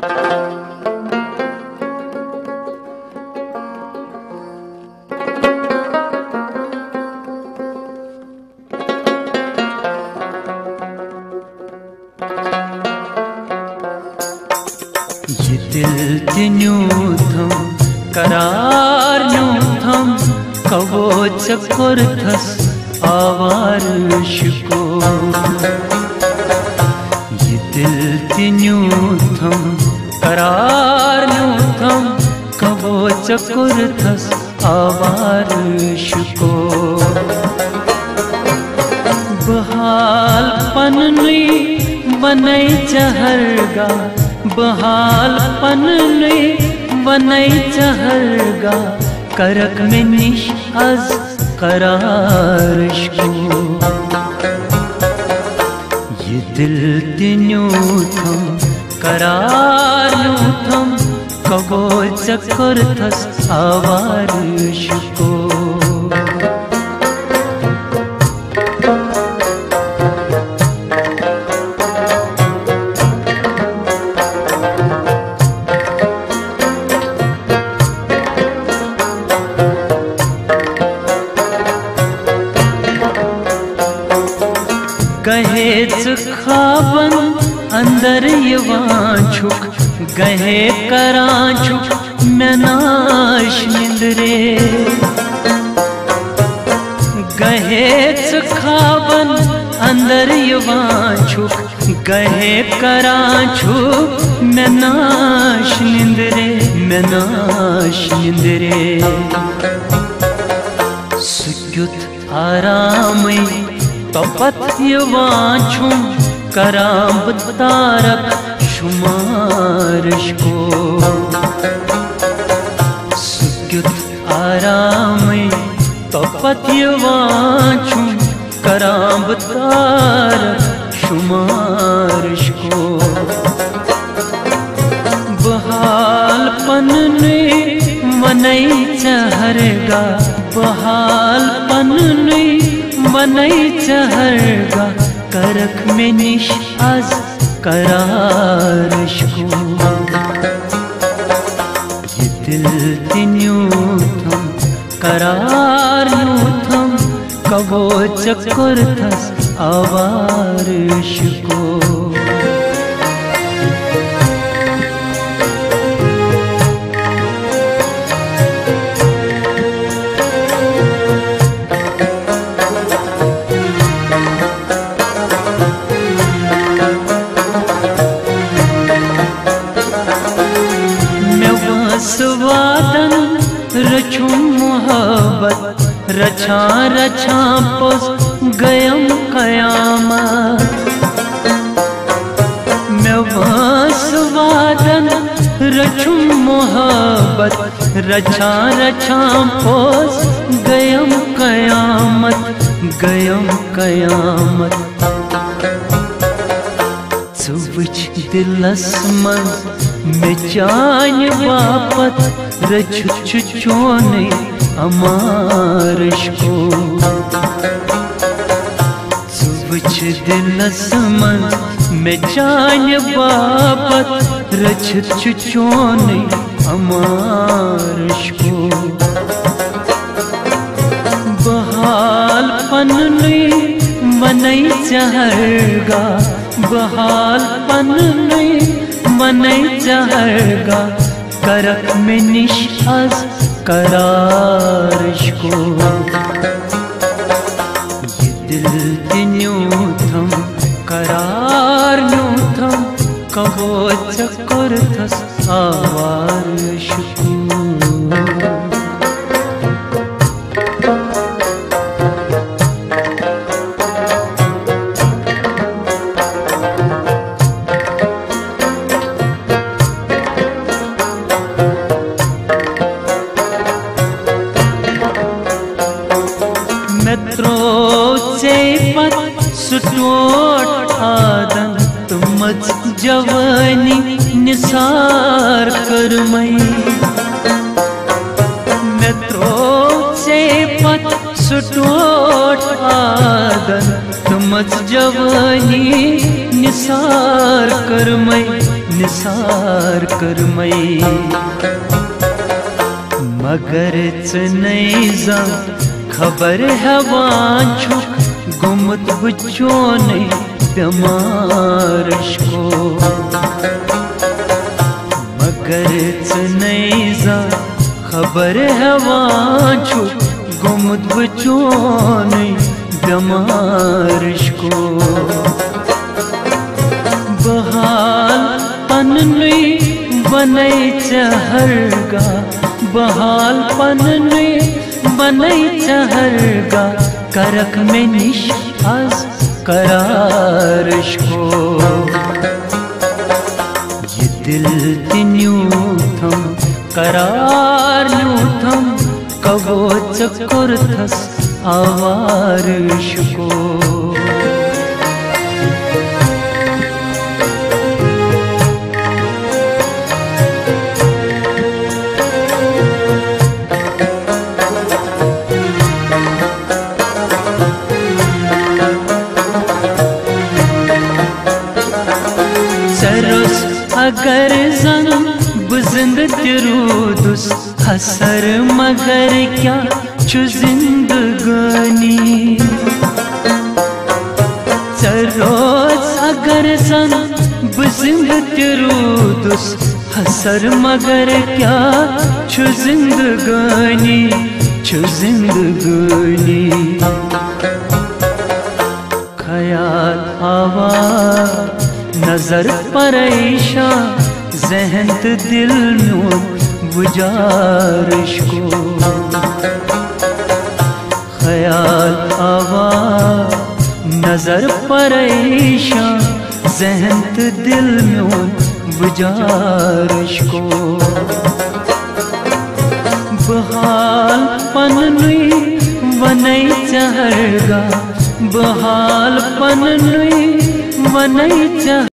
ये दिल न्यूथम करार न्यूथम कवो चक्कर थस आवारश को। ये दिल न्यूथम करार न्यूथम कवो चक्कर थस आवारश को। बहाल पन्नी बनई चहरगा बहाल पन्नी बनई चहरगा करक में निश अज करारश को। ये दिल न्यूथम करार न्यूथम कवो चक्कर थस आवारश को। गहेच खाबन अंदर यवांछुक गहे करांछुक मनाश निंदरे। गहेच खाबन अंदर यवांछुक गहे करांछुक मनाश निंदरे मनाश निंदरे। सुक्युत आरामई तपत यवांछुम कराम तारक शुमारश को। सुक्युत आरामई तपत यवांछुम कराम तारक शुमारश को। बहाल पन्नी मनई चहरगा बहाल पन्नी मनई चहरगा करक में निश अज करारश को। ये दिल न्यूथम करार न्यूथम कवो चक्कर थस आवारश को। स्वादन रछू मोहब्बत रछा रछा पोस गयम कयामत। मैं स्वादन रछू मोहब्बत रछा रछा पोस गयम कयामत गयम कयामत। सुवच दिलस मन में जान बापत रछ चोने अमारश को। सुवच दिलस मन में जान बापत रछ चोने अमारश को। बहाल पन्नी मनई चहरगा बहाल पन्नी मनई चहरगा करक में निश अज करारश को। ये दिल न्यूथम करार न्यूथम कवो चक्कर थस आवारश को। सुटोट आदन तुमच जवानी निसार करमई। मेत्रो से पत सुटोट आदन तुमच जवानी निसार करमई निसार कर मई मगर नहीं जा खबर हवान छुक गुमत बचोने बेमारश को मगर नहीं जा खबर हवान छुक गुमत बचोने बेमारश को बहाल पन्नी बनई चहरगा बहाल पन्नी बनई चहरगा करक में निश आज करारश को ये दिल तिन्यू थम करार न्यू थम कबो चक्कर थस आवारश को सरोस अगर जन बुजिंद तिरूदुस हसर मगर क्या छु जिंदगानी सरोस अगर जन बुजिंद तिरूदुस हसर मगर क्या छु जिंदगानी ख्याल आवा नजर परेशा जहनत दिल नो गुजारिश को ख्याल आवा नजर परेशा जहनत दिल नो गुजारिश को बहाल पन्नी बनई चहरगा बहाल पन्नी बनई चह